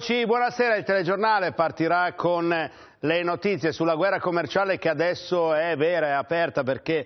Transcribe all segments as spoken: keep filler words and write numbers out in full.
Buonasera, il telegiornale partirà con le notizie sulla guerra commerciale che adesso è vera e aperta perché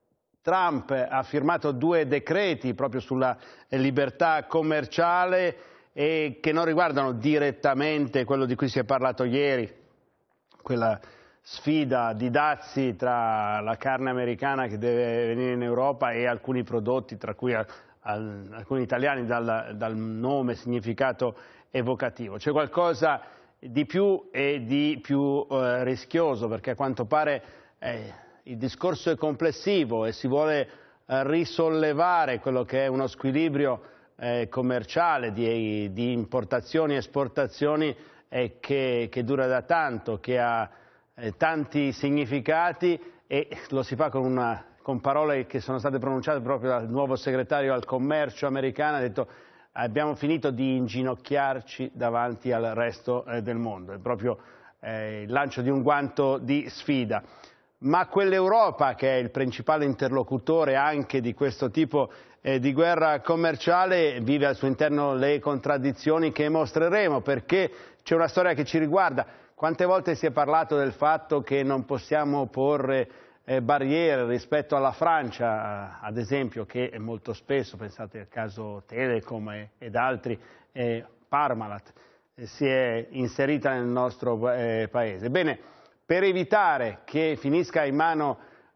Trump ha firmato due decreti proprio sulla libertà commerciale e che non riguardano direttamente quello di cui si è parlato ieri, quella sfida di dazi tra la carne americana che deve venire in Europa e alcuni prodotti, tra cui alcuni italiani dal, dal nome, significato evocativo. C'è qualcosa di più e di più eh, rischioso, perché a quanto pare eh, il discorso è complessivo e si vuole eh, risollevare quello che è uno squilibrio eh, commerciale di, di importazioni e esportazioni eh, che, che dura da tanto, che ha eh, tanti significati, e lo si fa con una con parole che sono state pronunciate proprio dal nuovo segretario al commercio americano. Ha detto: abbiamo finito di inginocchiarci davanti al resto eh, del mondo. È proprio eh, il lancio di un guanto di sfida. Ma quell'Europa, che è il principale interlocutore anche di questo tipo eh, di guerra commerciale, vive al suo interno le contraddizioni che mostreremo, perché c'è una storia che ci riguarda. Quante volte si è parlato del fatto che non possiamo porre Eh, barriere rispetto alla Francia, ad esempio, che molto spesso, pensate al caso Telecom e, ed altri, eh, Parmalat, eh, si è inserita nel nostro eh, paese. Bene, per evitare che finisca in mano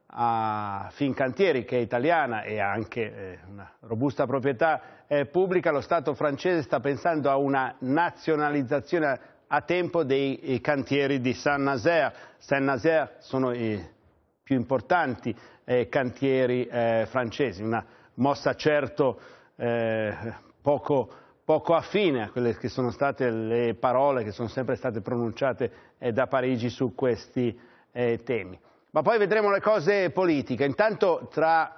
a Fincantieri, che è italiana e ha anche eh, una robusta proprietà eh, pubblica, lo Stato francese sta pensando a una nazionalizzazione a tempo dei, dei cantieri di Saint-Nazaire. Saint-Nazaire sono i più importanti eh, cantieri eh, francesi, una mossa certo eh, poco, poco affine a quelle che sono state le parole che sono sempre state pronunciate eh, da Parigi su questi eh, temi. Ma poi vedremo le cose politiche. Intanto tra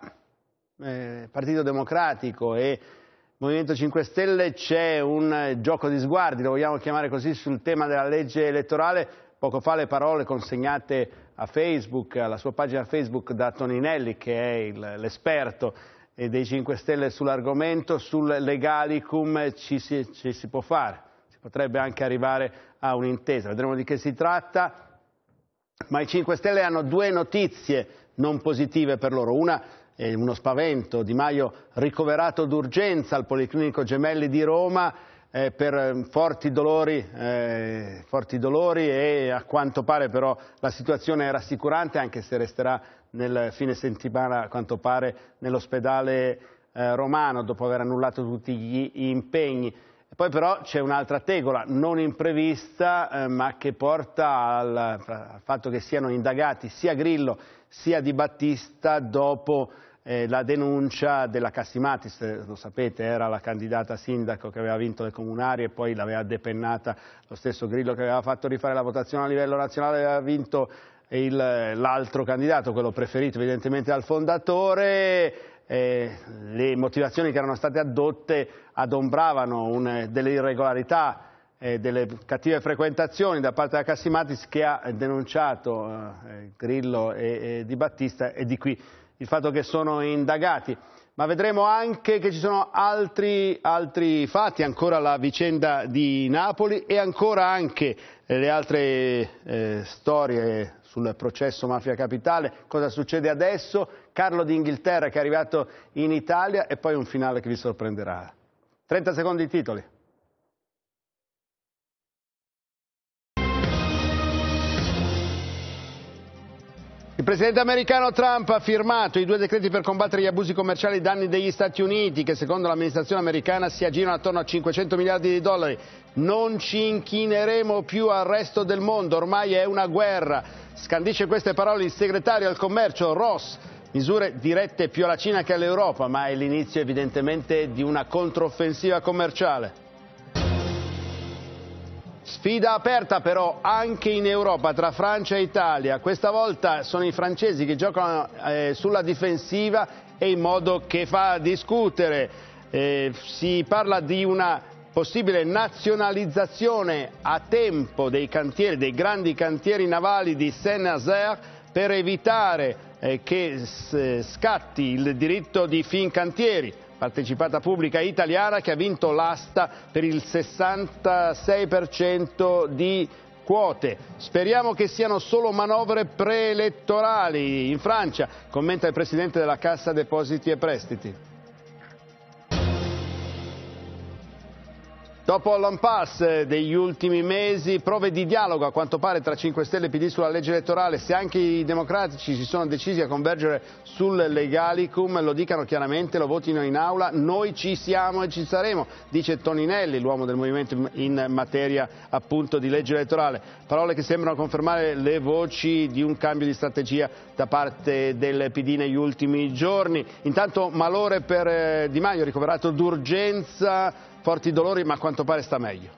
eh, Partito Democratico e Movimento cinque Stelle c'è un eh, gioco di sguardi, lo vogliamo chiamare così, sul tema della legge elettorale. Poco fa le parole consegnate a Facebook, alla sua pagina Facebook, da Toninelli, che è l'esperto dei cinque Stelle sull'argomento. Sul legalicum ci si, ci si può fare, si potrebbe anche arrivare a un'intesa, vedremo di che si tratta. Ma i cinque Stelle hanno due notizie non positive per loro. Una è uno spavento: Di Maio ricoverato d'urgenza al Policlinico Gemelli di Roma Eh, per forti dolori, eh, forti dolori e a quanto pare però la situazione è rassicurante, anche se resterà nel fine settimana a quanto pare nell'ospedale eh, romano dopo aver annullato tutti gli impegni. E poi però c'è un'altra tegola non imprevista eh, ma che porta al, al fatto che siano indagati sia Grillo sia Di Battista dopo Eh, la denuncia della Cassimatis. Lo sapete, era la candidata sindaco che aveva vinto le comunali e poi l'aveva depennata lo stesso Grillo, che aveva fatto rifare la votazione a livello nazionale, aveva vinto l'altro candidato, quello preferito evidentemente dal fondatore. Eh, le motivazioni che erano state addotte adombravano un, delle irregolarità, eh, delle cattive frequentazioni da parte della Cassimatis, che ha denunciato eh, Grillo e, e Di Battista, e di qui il fatto che sono indagati. Ma vedremo anche che ci sono altri, altri fatti, ancora la vicenda di Napoli e ancora anche le altre eh, storie sul processo Mafia Capitale. Cosa succede adesso? Carlo d'Inghilterra che è arrivato in Italia e poi un finale che vi sorprenderà. trenta secondi i titoli. Il presidente americano Trump ha firmato i due decreti per combattere gli abusi commerciali ai danni degli Stati Uniti, che secondo l'amministrazione americana si aggirano attorno a cinquecento miliardi di dollari. Non ci inchineremo più al resto del mondo, ormai è una guerra. Scandisce queste parole il segretario al commercio Ross. Misure dirette più alla Cina che all'Europa, ma è l'inizio evidentemente di una controffensiva commerciale. Sfida aperta però anche in Europa tra Francia e Italia. Questa volta sono i francesi che giocano eh, sulla difensiva e in modo che fa discutere. Eh, si parla di una possibile nazionalizzazione a tempo dei cantieri, dei grandi cantieri navali di Saint-Nazaire, per evitare eh, che scatti il diritto di Fincantieri. partecipata pubblica italiana, che ha vinto l'asta per il sessantasei per cento di quote. Speriamo che siano solo manovre preelettorali. In Francia, commenta il presidente della Cassa Depositi e Prestiti. Dopo l'impasse degli ultimi mesi, prove di dialogo a quanto pare tra cinque Stelle e P D sulla legge elettorale. Se anche i democratici si sono decisi a convergere sul legalicum, lo dicano chiaramente, lo votino in aula, noi ci siamo e ci saremo, dice Toninelli, l'uomo del movimento in materia appunto di legge elettorale. Parole che sembrano confermare le voci di un cambio di strategia da parte del P D negli ultimi giorni. Intanto malore per Di Maio, ricoverato d'urgenza, forti dolori, ma a quanto pare sta meglio.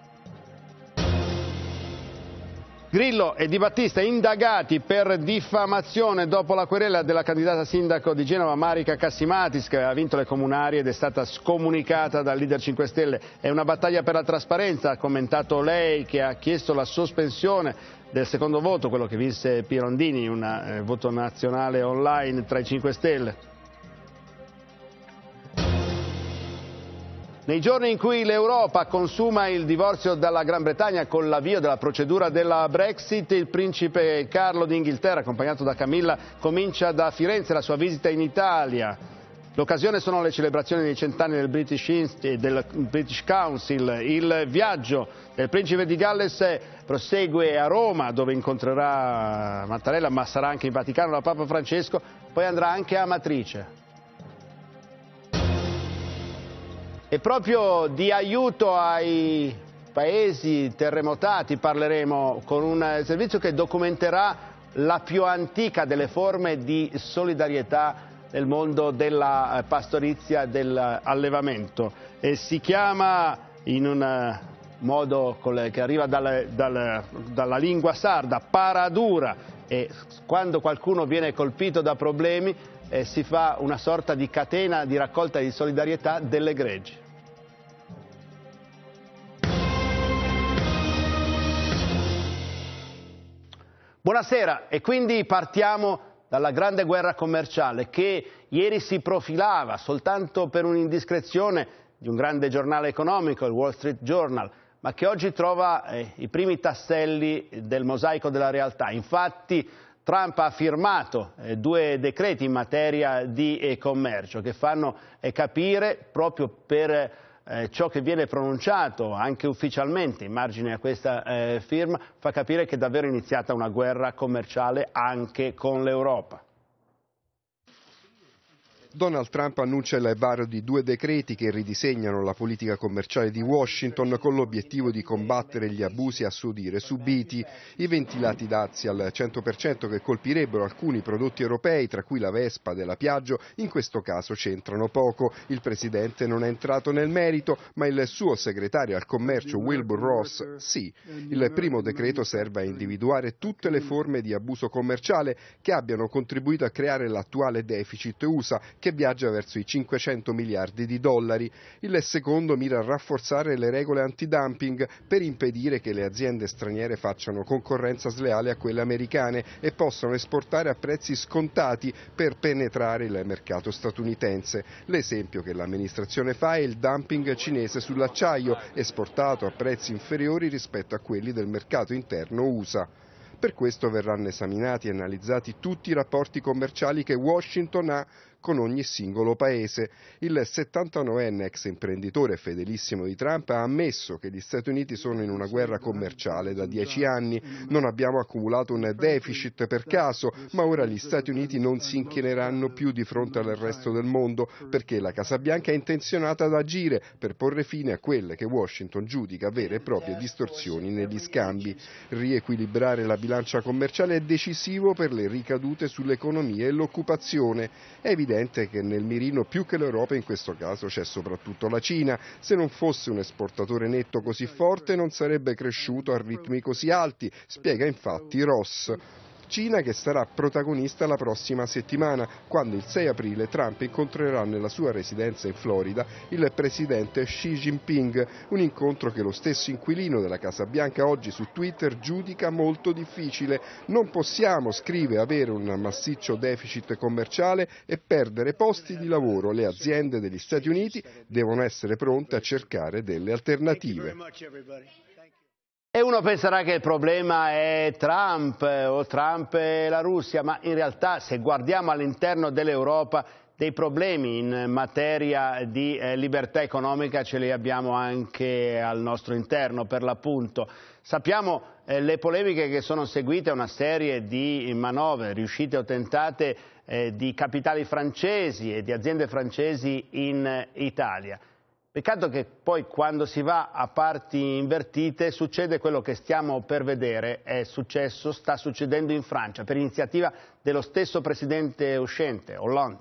Grillo e Di Battista indagati per diffamazione dopo la querela della candidata sindaco di Genova Marica Cassimatis, che ha vinto le comunali ed è stata scomunicata dal leader cinque Stelle. È una battaglia per la trasparenza, ha commentato lei, che ha chiesto la sospensione del secondo voto, quello che vinse Pirondini, un eh, voto nazionale online tra i cinque Stelle. Nei giorni in cui l'Europa consuma il divorzio dalla Gran Bretagna con l'avvio della procedura della Brexit, il principe Carlo d'Inghilterra, accompagnato da Camilla, comincia da Firenze la sua visita in Italia. L'occasione sono le celebrazioni dei cent'anni del British, del British Council. Il viaggio del principe di Galles prosegue a Roma, dove incontrerà Mattarella, ma sarà anche in Vaticano da Papa Francesco, poi andrà anche a Amatrice. E proprio di aiuto ai paesi terremotati parleremo, con un servizio che documenterà la più antica delle forme di solidarietà nel mondo della pastorizia e dell'allevamento. E si chiama, in un modo che arriva dal, dal, dalla lingua sarda, paradura, e quando qualcuno viene colpito da problemi Eh, si fa una sorta di catena di raccolta di solidarietà delle greggi. Buonasera, e quindi partiamo dalla grande guerra commerciale che ieri si profilava soltanto per un'indiscrezione di un grande giornale economico, il Wall Street Journal, ma che oggi trova eh, i primi tasselli del mosaico della realtà. Infatti Trump ha firmato eh, due decreti in materia di eh, commercio che fanno eh, capire, proprio per eh, ciò che viene pronunciato anche ufficialmente in margine a questa eh, firma, fa capire che è davvero iniziata una guerra commerciale anche con l'Europa. Donald Trump annuncia il varo di due decreti che ridisegnano la politica commerciale di Washington con l'obiettivo di combattere gli abusi a suo dire subiti. I ventilati dazi al cento per cento che colpirebbero alcuni prodotti europei, tra cui la Vespa della Piaggio, in questo caso c'entrano poco. Il presidente non è entrato nel merito, ma il suo segretario al commercio Wilbur Ross sì. Il primo decreto serve a individuare tutte le forme di abuso commerciale che abbiano contribuito a creare l'attuale deficit U S A, che viaggia verso i cinquecento miliardi di dollari. Il secondo mira a rafforzare le regole antidumping per impedire che le aziende straniere facciano concorrenza sleale a quelle americane e possano esportare a prezzi scontati per penetrare il mercato statunitense. L'esempio che l'amministrazione fa è il dumping cinese sull'acciaio, esportato a prezzi inferiori rispetto a quelli del mercato interno U S A. Per questo verranno esaminati e analizzati tutti i rapporti commerciali che Washington ha con ogni singolo paese. Il settantanovenne ex imprenditore fedelissimo di Trump ha ammesso che gli Stati Uniti sono in una guerra commerciale da dieci anni. Non abbiamo accumulato un deficit per caso, ma ora gli Stati Uniti non si inchineranno più di fronte al resto del mondo, perché la Casa Bianca è intenzionata ad agire per porre fine a quelle che Washington giudica vere e proprie distorsioni negli scambi. Riequilibrare la bilancia commerciale è decisivo per le ricadute sull'economia e l'occupazione. È evidente che nel mirino più che l'Europa in questo caso c'è soprattutto la Cina. Se non fosse un esportatore netto così forte non sarebbe cresciuto a ritmi così alti, spiega infatti Ross. Cina che sarà protagonista la prossima settimana, quando il sei aprile Trump incontrerà nella sua residenza in Florida il presidente Xi Jinping, un incontro che lo stesso inquilino della Casa Bianca oggi su Twitter giudica molto difficile. Non possiamo, scrive, avere un massiccio deficit commerciale e perdere posti di lavoro. Le aziende degli Stati Uniti devono essere pronte a cercare delle alternative. E uno penserà che il problema è Trump o Trump e la Russia, ma in realtà se guardiamo all'interno dell'Europa dei problemi in materia di eh, libertà economica ce li abbiamo anche al nostro interno, per l'appunto. Sappiamo eh, le polemiche che sono seguite a una serie di manovre riuscite o tentate eh, di capitali francesi e di aziende francesi in Italia. Peccato che poi quando si va a parti invertite succede quello che stiamo per vedere è successo, sta succedendo in Francia per iniziativa dello stesso presidente uscente, Hollande.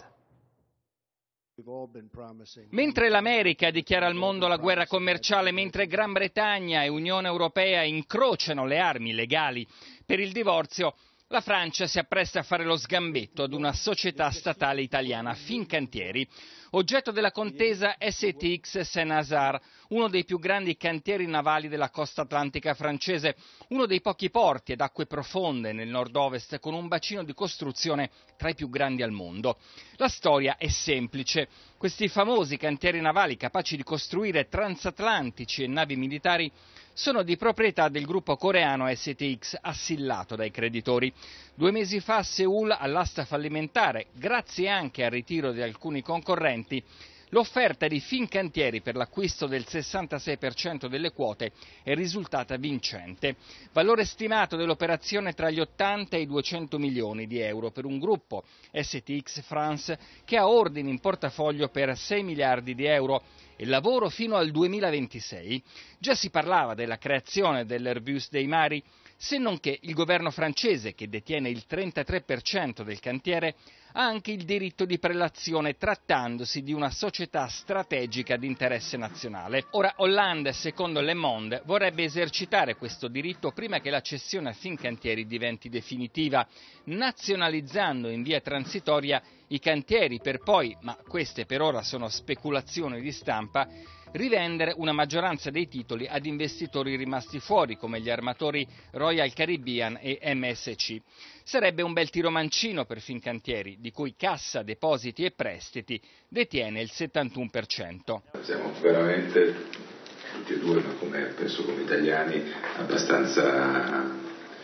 Mentre l'America dichiara al mondo la guerra commerciale, mentre Gran Bretagna e Unione Europea incrociano le armi legali per il divorzio, la Francia si appresta a fare lo sgambetto ad una società statale italiana, Fincantieri, oggetto della contesa S T X Saint-Nazaire, uno dei più grandi cantieri navali della costa atlantica francese, uno dei pochi porti ad acque profonde nel nord-ovest con un bacino di costruzione tra i più grandi al mondo. La storia è semplice. Questi famosi cantieri navali capaci di costruire transatlantici e navi militari sono di proprietà del gruppo coreano S T X, assillato dai creditori. Due mesi fa a Seul, all'asta fallimentare, grazie anche al ritiro di alcuni concorrenti, l'offerta di Fincantieri per l'acquisto del sessantasei per cento delle quote è risultata vincente. Valore stimato dell'operazione tra gli ottanta e i duecento milioni di euro per un gruppo, S T X France, che ha ordini in portafoglio per sei miliardi di euro e lavoro fino al duemilaventisei. Già si parlava della creazione dell'Airbus dei mari, se non che il governo francese, che detiene il trentatré per cento del cantiere, ha anche il diritto di prelazione trattandosi di una società strategica di interesse nazionale. Ora Hollande, secondo Le Monde, vorrebbe esercitare questo diritto prima che la cessione a Fincantieri diventi definitiva, nazionalizzando in via transitoria i cantieri per poi, ma queste per ora sono speculazioni di stampa, rivendere una maggioranza dei titoli ad investitori rimasti fuori come gli armatori Royal Caribbean e M S C. Sarebbe un bel tiro mancino per Fincantieri, di cui Cassa Depositi e Prestiti detiene il settantuno per cento. Siamo veramente tutti e due, ma come penso come italiani, abbastanza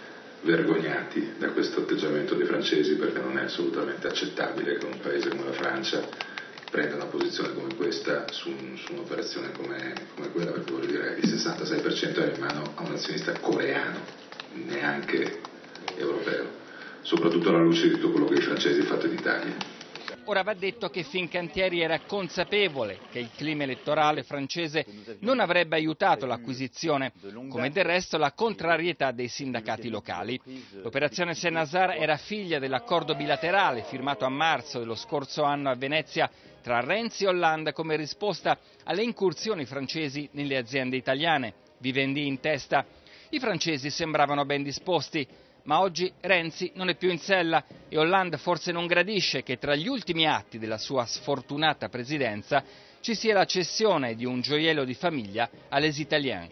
vergognati da questo atteggiamento dei francesi, perché non è assolutamente accettabile che un paese come la Francia prenda una posizione come questa su, un, su un'operazione come, come quella, perché voglio dire il sessantasei per cento è in mano a un azionista coreano, neanche europeo, soprattutto alla luce di tutto quello che i francesi hanno fatto in Italia. Ora va detto che Fincantieri era consapevole che il clima elettorale francese non avrebbe aiutato l'acquisizione, come del resto la contrarietà dei sindacati locali. L'operazione Saint-Nazaire era figlia dell'accordo bilaterale firmato a marzo dello scorso anno a Venezia tra Renzi e Hollande come risposta alle incursioni francesi nelle aziende italiane, vivendi in testa. I francesi sembravano ben disposti, ma oggi Renzi non è più in sella e Hollande forse non gradisce che tra gli ultimi atti della sua sfortunata presidenza ci sia la cessione di un gioiello di famiglia all'Es Italien.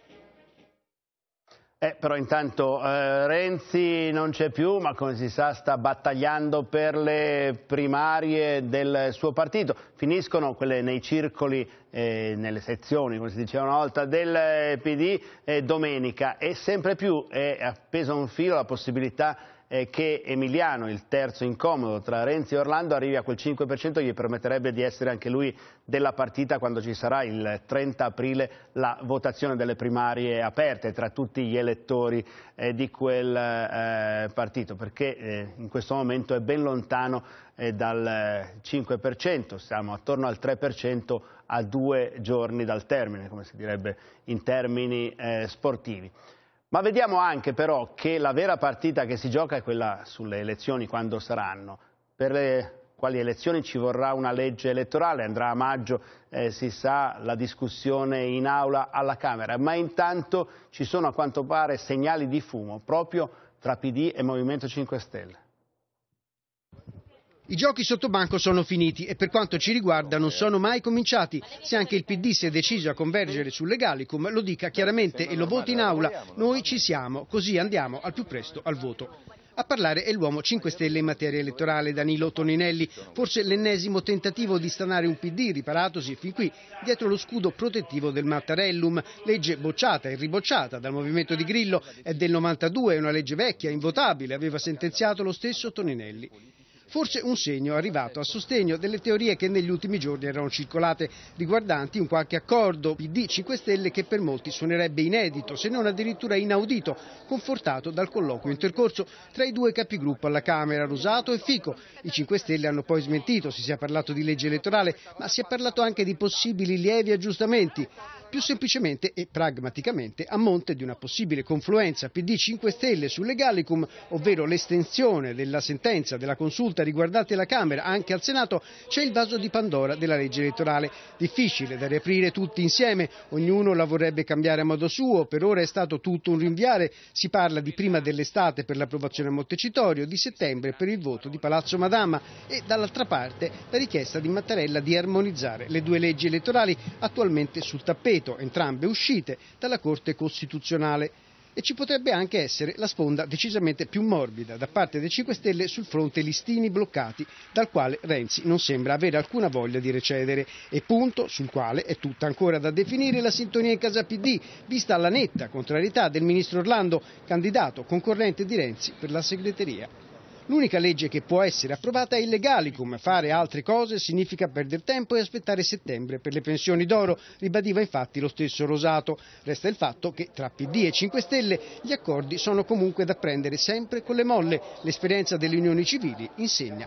Eh, però intanto eh, Renzi non c'è più, ma come si sa sta battagliando per le primarie del suo partito. Finiscono quelle nei circoli, eh, nelle sezioni, come si diceva una volta, del P D eh, domenica e sempre più è appesa a un filo la possibilità eh, che Emiliano, il terzo incomodo tra Renzi e Orlando, arrivi a quel cinque per cento che gli permetterebbe di essere anche lui della partita quando ci sarà il trenta aprile la votazione delle primarie aperte tra tutti gli elettori eh, di quel eh, partito, perché eh, in questo momento è ben lontano eh, dal cinque per cento, siamo attorno al tre per cento a due giorni dal termine, come si direbbe in termini eh, sportivi. Ma vediamo anche però che la vera partita che si gioca è quella sulle elezioni, quando saranno. Per le quali elezioni ci vorrà una legge elettorale, andrà a maggio, eh, si sa, la discussione in aula alla Camera, ma intanto ci sono a quanto pare segnali di fumo proprio tra P D e Movimento cinque Stelle. I giochi sotto banco sono finiti e per quanto ci riguarda non sono mai cominciati. Se anche il P D si è deciso a convergere sull'Egalicum, lo dica chiaramente e lo voti in aula. Noi ci siamo, così andiamo al più presto al voto. A parlare è l'uomo cinque Stelle in materia elettorale, Danilo Toninelli, forse l'ennesimo tentativo di stanare un P D riparatosi fin qui dietro lo scudo protettivo del Mattarellum, legge bocciata e ribocciata dal movimento di Grillo, è del novantadue, è una legge vecchia, invotabile, aveva sentenziato lo stesso Toninelli. Forse un segno arrivato a sostegno delle teorie che negli ultimi giorni erano circolate riguardanti un qualche accordo P D cinque Stelle che per molti suonerebbe inedito, se non addirittura inaudito, confortato dal colloquio intercorso tra i due capigruppo alla Camera, Rosato e Fico. I cinque Stelle hanno poi smentito, si sia parlato di legge elettorale, ma si è parlato anche di possibili lievi aggiustamenti. Più semplicemente e pragmaticamente, a monte di una possibile confluenza P D cinque Stelle sull'Egalicum, ovvero l'estensione della sentenza della consulta riguardante la Camera anche al Senato, c'è il vaso di Pandora della legge elettorale. Difficile da riaprire tutti insieme, ognuno la vorrebbe cambiare a modo suo, per ora è stato tutto un rinviare, si parla di prima dell'estate per l'approvazione a Montecitorio, di settembre per il voto di Palazzo Madama e dall'altra parte la richiesta di Mattarella di armonizzare le due leggi elettorali attualmente sul tappeto, entrambe uscite dalla Corte Costituzionale. E ci potrebbe anche essere la sponda decisamente più morbida da parte dei cinque Stelle sul fronte listini bloccati, dal quale Renzi non sembra avere alcuna voglia di recedere, e punto sul quale è tutta ancora da definire la sintonia in casa P D, vista la netta contrarietà del ministro Orlando, candidato concorrente di Renzi per la segreteria. L'unica legge che può essere approvata è il Legalicum, fare altre cose significa perdere tempo e aspettare settembre per le pensioni d'oro, ribadiva infatti lo stesso Rosato. Resta il fatto che tra P D e cinque Stelle gli accordi sono comunque da prendere sempre con le molle, l'esperienza delle unioni civili insegna.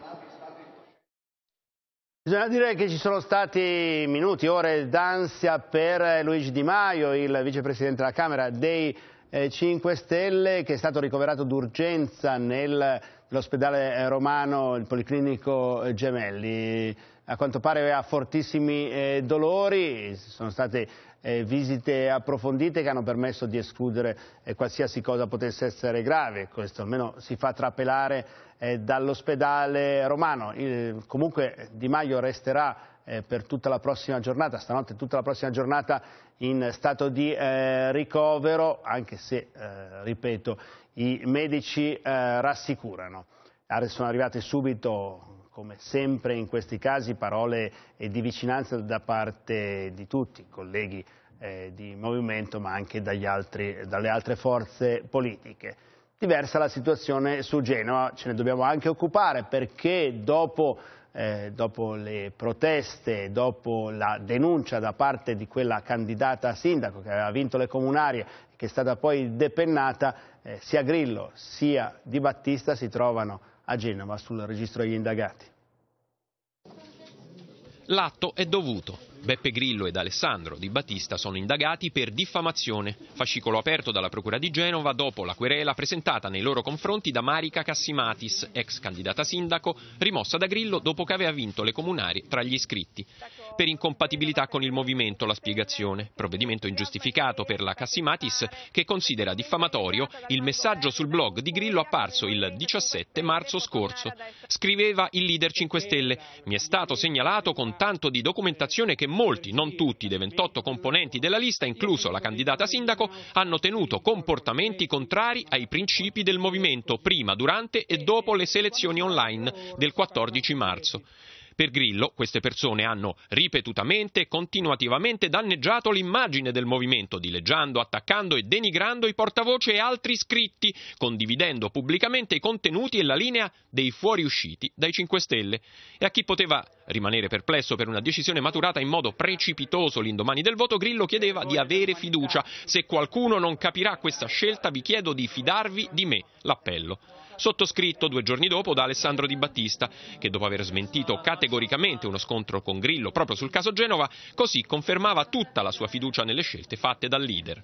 Bisogna dire che ci sono stati minuti, ore d'ansia per Luigi Di Maio, il vicepresidente della Camera dei cinque Stelle, che è stato ricoverato d'urgenza nell'ospedale romano, il Policlinico Gemelli. A quanto pare aveva fortissimi eh, dolori, sono state eh, visite approfondite che hanno permesso di escludere eh, qualsiasi cosa potesse essere grave. Questo almeno si fa trapelare eh, dall'ospedale romano. Il, comunque Di Maio resterà eh, per tutta la prossima giornata, stanotte tutta la prossima giornata in stato di eh, ricovero, anche se, eh, ripeto, i medici eh, rassicurano. Sono arrivate subito, come sempre in questi casi, parole eh, di vicinanza da parte di tutti, colleghi eh, di movimento, ma anche dagli altri, dalle altre forze politiche. Diversa la situazione su Genova, ce ne dobbiamo anche occupare, perché dopo Eh, dopo le proteste, dopo la denuncia da parte di quella candidata a sindaco che aveva vinto le comunarie, che è stata poi depennata, eh, sia Grillo sia Di Battista si trovano a Genova sul registro degli indagati. L'atto è dovuto. Beppe Grillo ed Alessandro Di Battista sono indagati per diffamazione, fascicolo aperto dalla Procura di Genova dopo la querela presentata nei loro confronti da Marica Cassimatis, ex candidata sindaco, rimossa da Grillo dopo che aveva vinto le comunarie tra gli iscritti. Per incompatibilità con il movimento la spiegazione, provvedimento ingiustificato per la Cassimatis che considera diffamatorio il messaggio sul blog di Grillo apparso il diciassette marzo scorso. Scriveva il leader cinque Stelle: mi è stato segnalato con tanto di documentazione che molti, non tutti, dei ventotto componenti della lista, incluso la candidata sindaco, hanno tenuto comportamenti contrari ai principi del movimento prima, durante e dopo le selezioni online del quattordici marzo. Per Grillo, queste persone hanno ripetutamente e continuativamente danneggiato l'immagine del movimento, dileggiando, attaccando e denigrando i portavoce e altri iscritti, condividendo pubblicamente i contenuti e la linea dei fuoriusciti dai cinque Stelle. E a chi poteva rimanere perplesso per una decisione maturata in modo precipitoso l'indomani del voto, Grillo chiedeva di avere fiducia. Se qualcuno non capirà questa scelta, vi chiedo di fidarvi di me. L'appello. Sottoscritto due giorni dopo da Alessandro Di Battista, che dopo aver smentito categoricamente uno scontro con Grillo proprio sul caso Genova, così confermava tutta la sua fiducia nelle scelte fatte dal leader.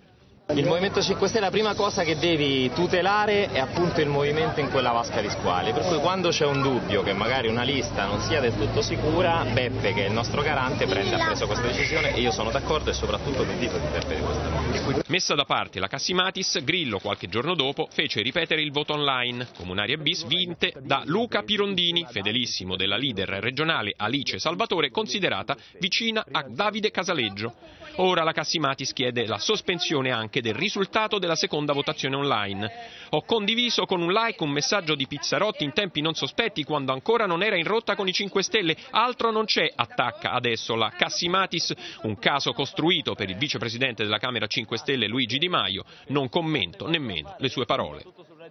Il Movimento cinque Stelle, la prima cosa che devi tutelare è appunto il movimento in quella vasca di squali, per cui quando c'è un dubbio che magari una lista non sia del tutto sicura, Beppe, che è il nostro garante, prende, ha preso questa decisione e io sono d'accordo e soprattutto condivido di Beppe di questa cosa. Messa da parte la Cassimatis, Grillo qualche giorno dopo fece ripetere il voto online. Comunarie bis vinte da Luca Pirondini, fedelissimo della leader regionale Alice Salvatore, considerata vicina a Davide Casaleggio. Ora la Cassimatis chiede la sospensione anche del risultato della seconda votazione online. Ho condiviso con un like un messaggio di Pizzarotti in tempi non sospetti quando ancora non era in rotta con i cinque Stelle. Altro non c'è, attacca adesso la Cassimatis, un caso costruito per il vicepresidente della Camera cinque Stelle Luigi Di Maio. Non commento nemmeno le sue parole.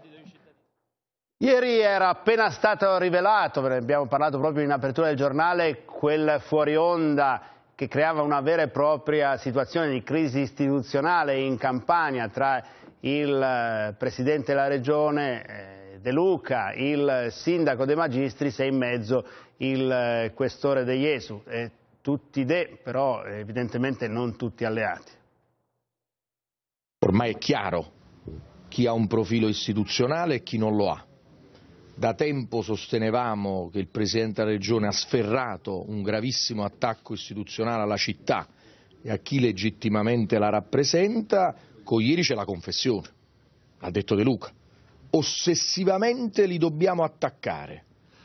Ieri era appena stato rivelato, ve ne abbiamo parlato proprio in apertura del giornale, quel fuori onda che creava una vera e propria situazione di crisi istituzionale in Campania tra il presidente della regione De Luca, il sindaco De Magistris e in mezzo il questore De Iesu. Eh, tutti de, però evidentemente non tutti alleati. Ormai è chiaro chi ha un profilo istituzionale e chi non lo ha. Da tempo sostenevamo che il Presidente della Regione ha sferrato un gravissimo attacco istituzionale alla città e a chi legittimamente la rappresenta. Con ieri c'è la confessione, ha detto De Luca. Ossessivamente li dobbiamo attaccare.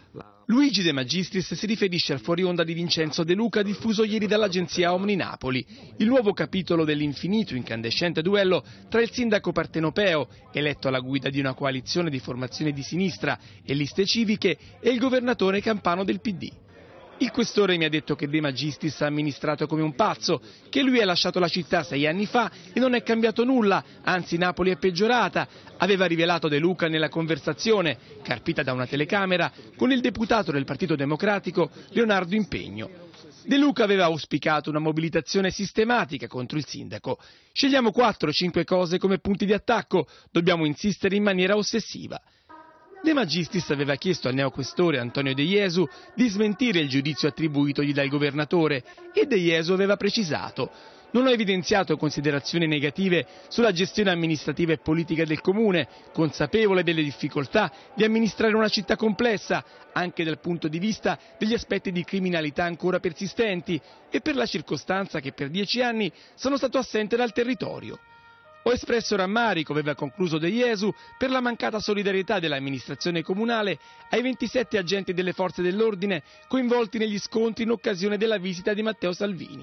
Luigi De Magistris si riferisce al fuori onda di Vincenzo De Luca diffuso ieri dall'agenzia Omni Napoli, il nuovo capitolo dell'infinito incandescente duello tra il sindaco partenopeo, eletto alla guida di una coalizione di formazioni di sinistra e liste civiche, e il governatore campano del P D. Il questore mi ha detto che De Magistris ha amministrato come un pazzo, che lui ha lasciato la città sei anni fa e non è cambiato nulla, anzi Napoli è peggiorata, aveva rivelato De Luca nella conversazione, carpita da una telecamera, con il deputato del Partito Democratico Leonardo Impegno. De Luca aveva auspicato una mobilitazione sistematica contro il sindaco. Scegliamo quattro o cinque cose come punti di attacco, dobbiamo insistere in maniera ossessiva. De Magistris aveva chiesto al neoquestore Antonio De Iesu di smentire il giudizio attribuitogli dal governatore e De Iesu aveva precisato: non ho evidenziato considerazioni negative sulla gestione amministrativa e politica del comune, consapevole delle difficoltà di amministrare una città complessa, anche dal punto di vista degli aspetti di criminalità ancora persistenti e per la circostanza che per dieci anni sono stato assente dal territorio. Ho espresso rammarico, aveva concluso De Iesu, per la mancata solidarietà dell'amministrazione comunale ai ventisette agenti delle forze dell'ordine coinvolti negli scontri in occasione della visita di Matteo Salvini.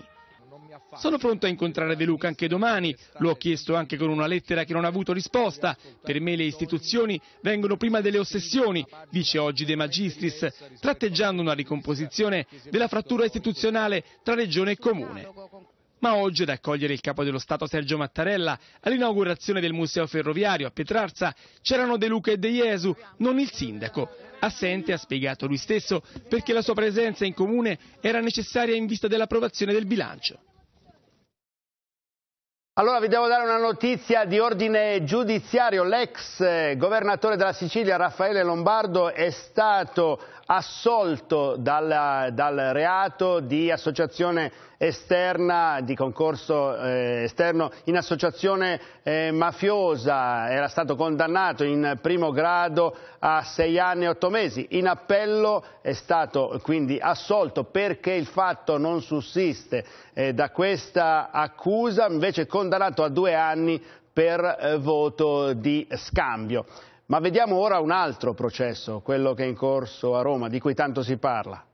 Sono pronto a incontrare De Luca anche domani, lo ho chiesto anche con una lettera che non ha avuto risposta. Per me le istituzioni vengono prima delle ossessioni, dice oggi De Magistris, tratteggiando una ricomposizione della frattura istituzionale tra regione e comune. Ma oggi ad accogliere il capo dello Stato Sergio Mattarella all'inaugurazione del Museo Ferroviario a Petrarza c'erano De Luca e De Iesu, non il sindaco. Assente, ha spiegato lui stesso, perché la sua presenza in comune era necessaria in vista dell'approvazione del bilancio. Allora vi devo dare una notizia di ordine giudiziario. L'ex governatore della Sicilia Raffaele Lombardo è stato assolto dal, dal reato di associazione esterna, di concorso eh, esterno in associazione eh, mafiosa. Era stato condannato in primo grado a sei anni e otto mesi. In appello è stato quindi assolto perché il fatto non sussiste eh, da questa accusa, invece condannato a due anni per eh, voto di scambio. Ma vediamo ora un altro processo, quello che è in corso a Roma, di cui tanto si parla.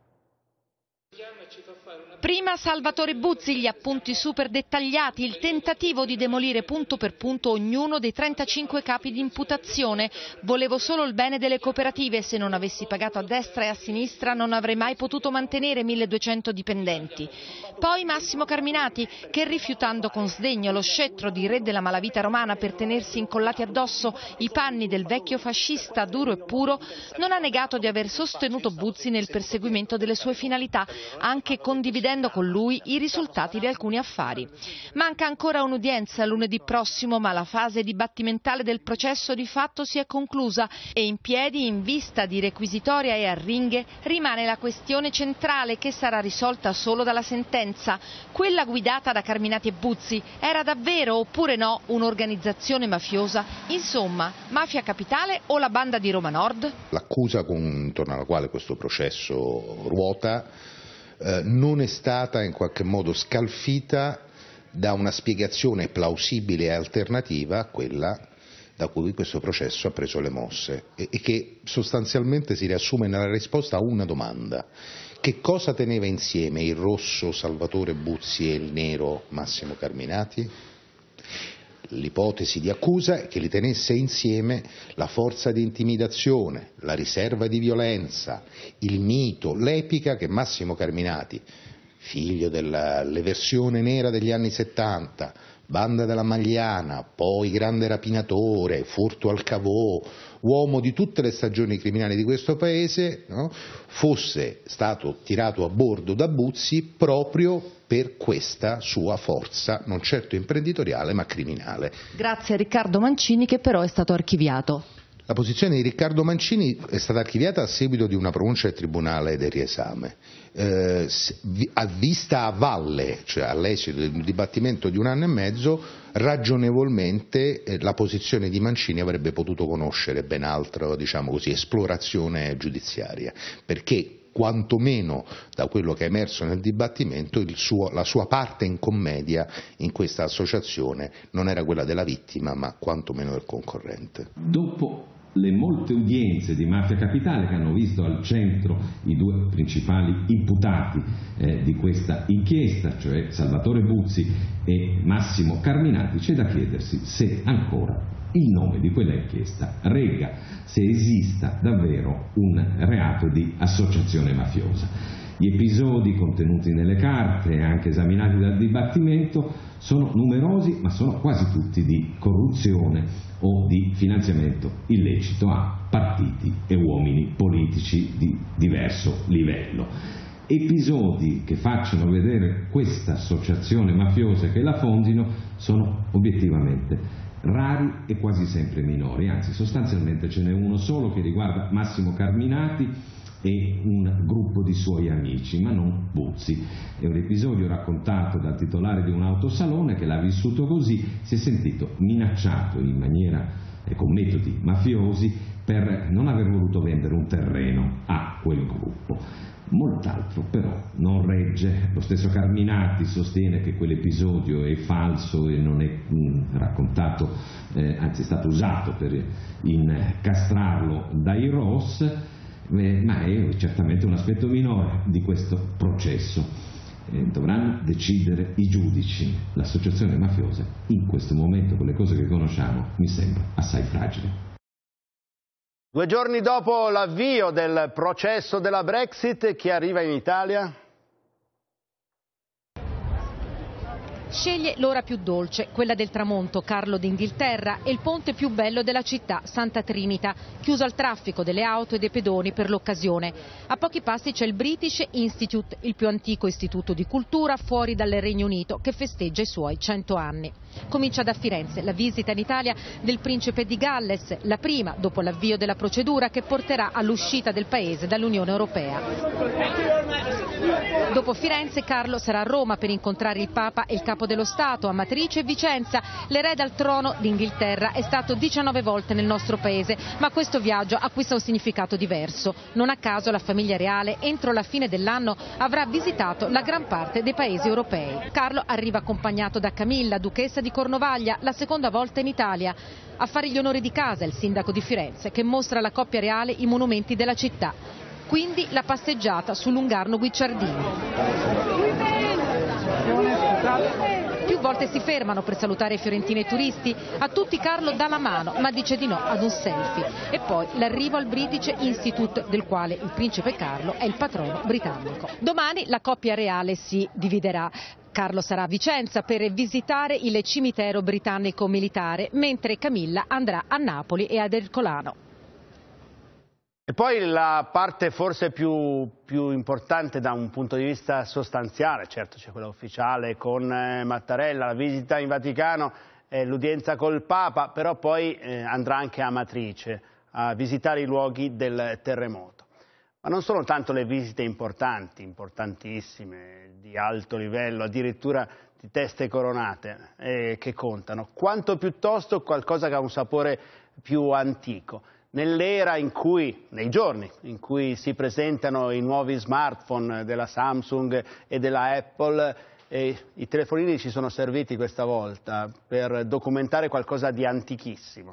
Prima Salvatore Buzzi, gli appunti super dettagliati, il tentativo di demolire punto per punto ognuno dei trentacinque capi di imputazione. Volevo solo il bene delle cooperative, se non avessi pagato a destra e a sinistra non avrei mai potuto mantenere milleduecento dipendenti. Poi Massimo Carminati, che rifiutando con sdegno lo scettro di re della malavita romana per tenersi incollati addosso i panni del vecchio fascista duro e puro, non ha negato di aver sostenuto Buzzi nel perseguimento delle sue finalità, anche condividendo condividendo con lui i risultati di alcuni affari. Manca ancora un'udienza lunedì prossimo, ma la fase dibattimentale del processo di fatto si è conclusa e in piedi, in vista di requisitoria e arringhe, rimane la questione centrale che sarà risolta solo dalla sentenza. Quella guidata da Carminati e Buzzi era davvero oppure no un'organizzazione mafiosa? Insomma, mafia capitale o la banda di Roma Nord? L'accusa intorno alla quale questo processo ruota eh, non è stata in qualche modo scalfita da una spiegazione plausibile e alternativa a quella da cui questo processo ha preso le mosse e, e che sostanzialmente si riassume nella risposta a una domanda: che cosa teneva insieme il rosso Salvatore Buzzi e il nero Massimo Carminati? L'ipotesi di accusa è che li tenesse insieme la forza di intimidazione, la riserva di violenza, il mito, l'epica che Massimo Carminati, figlio dell'eversione nera degli anni settanta, banda della Magliana, poi grande rapinatore, furto al Cavò, uomo di tutte le stagioni criminali di questo paese, no? fosse stato tirato a bordo da Buzzi proprio per questa sua forza, non certo imprenditoriale ma criminale. Grazie a Riccardo Mancini, che però è stato archiviato. La posizione di Riccardo Mancini è stata archiviata a seguito di una pronuncia del Tribunale del riesame. Eh, a vista a valle, cioè all'esito di un dibattimento di un anno e mezzo, ragionevolmente eh, la posizione di Mancini avrebbe potuto conoscere ben altro, diciamo così, esplorazione giudiziaria, perché quantomeno da quello che è emerso nel dibattimento il suo, la sua parte in commedia in questa associazione non era quella della vittima ma quantomeno del concorrente. Dopo le molte udienze di Mafia Capitale che hanno visto al centro i due principali imputati eh, di questa inchiesta, cioè Salvatore Buzzi e Massimo Carminati, c'è da chiedersi se ancora il nome di quella inchiesta regga, se esista davvero un reato di associazione mafiosa. Gli episodi contenuti nelle carte e anche esaminati dal dibattimento sono numerosi, ma sono quasi tutti di corruzione o di finanziamento illecito a partiti e uomini politici di diverso livello. Episodi che facciano vedere questa associazione mafiosa e che la fondino sono obiettivamente rari e quasi sempre minori, anzi sostanzialmente ce n'è uno solo che riguarda Massimo Carminati e un gruppo di suoi amici, ma non Buzzi. È un episodio raccontato dal titolare di un autosalone che l'ha vissuto così, si è sentito minacciato in maniera e con metodi mafiosi per non aver voluto vendere un terreno a quel gruppo. Molt'altro però non regge. Lo stesso Carminati sostiene che quell'episodio è falso e non è mh, raccontato, eh, anzi è stato usato per incastrarlo dai Ross, eh, ma è certamente un aspetto minore di questo processo. Eh, dovranno decidere i giudici. L'associazione mafiosa in questo momento, con le cose che conosciamo, mi sembra assai fragile. Due giorni dopo l'avvio del processo della Brexit, chi arriva in Italia? Sceglie l'ora più dolce, quella del tramonto, Carlo d'Inghilterra, e il ponte più bello della città, Santa Trinita, chiuso al traffico delle auto e dei pedoni per l'occasione. A pochi passi c'è il British Institute, il più antico istituto di cultura fuori dal Regno Unito, che festeggia i suoi cento anni. Comincia da Firenze la visita in Italia del principe di Galles, la prima dopo l'avvio della procedura che porterà all'uscita del paese dall'Unione Europea. Dopo Firenze, Carlo sarà a Roma per incontrare il Papa e il Capo dello Stato, a Amatrice e Vicenza. L'erede al trono d'Inghilterra è stato diciannove volte nel nostro paese, ma questo viaggio acquista un significato diverso. Non a caso la famiglia reale entro la fine dell'anno avrà visitato la gran parte dei paesi europei. Carlo arriva accompagnato da Camilla, duchessa di Cornovaglia, la seconda volta in Italia. A fare gli onori di casa il sindaco di Firenze, che mostra alla coppia reale i monumenti della città. Quindi la passeggiata su Lungarno Guicciardini. Più volte si fermano per salutare i fiorentini e i turisti. A tutti Carlo dà la mano, ma dice di no ad un selfie. E poi l'arrivo al British Institute, del quale il principe Carlo è il patrono britannico. Domani la coppia reale si dividerà. Carlo sarà a Vicenza per visitare il cimitero britannico militare, mentre Camilla andrà a Napoli e ad Ercolano. E poi la parte forse più, più importante da un punto di vista sostanziale, certo c'è quella ufficiale con eh, Mattarella, la visita in Vaticano, eh, l'udienza col Papa, però poi eh, andrà anche a Amatrice a visitare i luoghi del terremoto. Ma non sono tanto le visite importanti, importantissime, di alto livello, addirittura di teste coronate, eh, che contano, quanto piuttosto qualcosa che ha un sapore più antico. Nell'era in cui, nei giorni in cui si presentano i nuovi smartphone della Samsung e della Apple, eh, i telefonini ci sono serviti questa volta per documentare qualcosa di antichissimo.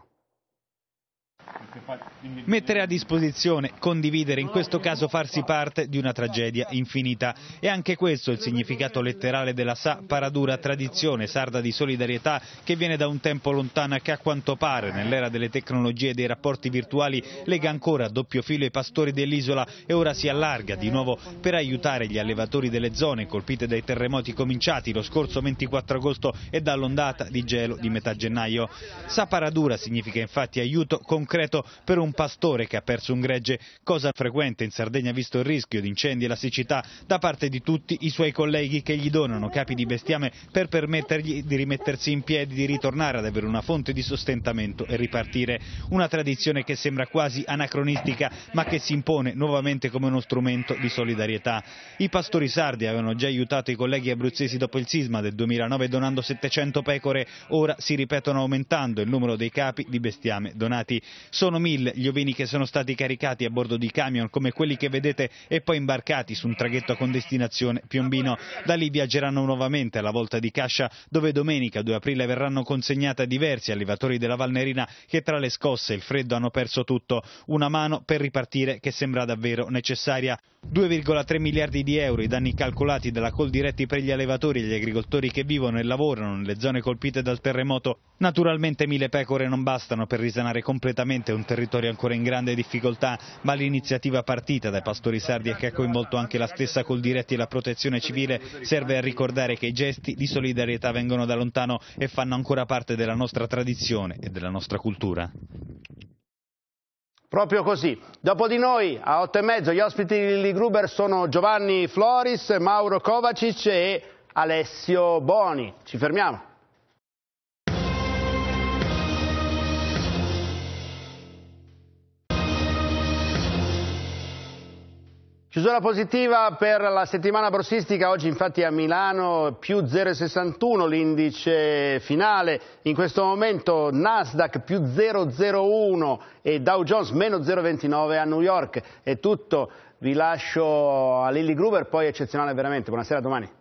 Mettere a disposizione, condividere, in questo caso farsi parte di una tragedia infinita. E anche questo è il significato letterale della Sa Paradura, tradizione sarda di solidarietà che viene da un tempo lontano e che a quanto pare nell'era delle tecnologie e dei rapporti virtuali lega ancora a doppio filo i pastori dell'isola e ora si allarga di nuovo per aiutare gli allevatori delle zone colpite dai terremoti cominciati lo scorso ventiquattro agosto e dall'ondata di gelo di metà gennaio. Sa Paradura significa infatti aiuto concreto per un pastore che ha perso un gregge, cosa frequente in Sardegna visto il rischio di incendi e la siccità da parte di tutti i suoi colleghi che gli donano capi di bestiame per permettergli di rimettersi in piedi, di ritornare ad avere una fonte di sostentamento e ripartire. Una tradizione che sembra quasi anacronistica ma che si impone nuovamente come uno strumento di solidarietà. I pastori sardi avevano già aiutato i colleghi abruzzesi dopo il sisma del duemilanove donando settecento pecore, ora si ripetono aumentando il numero dei capi di bestiame donati. Sono mille gli ovini che sono stati caricati a bordo di camion come quelli che vedete e poi imbarcati su un traghetto con destinazione Piombino. Da lì viaggeranno nuovamente alla volta di Cascia, dove domenica due aprile verranno consegnati a diversi allevatori della Valnerina che tra le scosse e il freddo hanno perso tutto. Una mano per ripartire che sembra davvero necessaria. due virgola tre miliardi di euro i danni calcolati dalla Coldiretti per gli allevatori e gli agricoltori che vivono e lavorano nelle zone colpite dal terremoto. Naturalmente mille pecore non bastano per risanare completamente un territorio ancora in grande difficoltà, ma l'iniziativa partita dai pastori sardi e che ha coinvolto anche la stessa Coldiretti e la Protezione Civile serve a ricordare che i gesti di solidarietà vengono da lontano e fanno ancora parte della nostra tradizione e della nostra cultura. Proprio così. Dopo di noi, a otto e mezzo, gli ospiti di Lilli Gruber sono Giovanni Floris, Mauro Kovacic e Alessio Boni. Ci fermiamo. Chiusura positiva per la settimana borsistica, oggi infatti a Milano più zero virgola sessantuno l'indice finale, in questo momento Nasdaq più zero virgola zero uno e Dow Jones meno zero virgola ventinove a New York. È tutto, vi lascio a Lilli Gruber, poi eccezionale veramente, buonasera, a domani.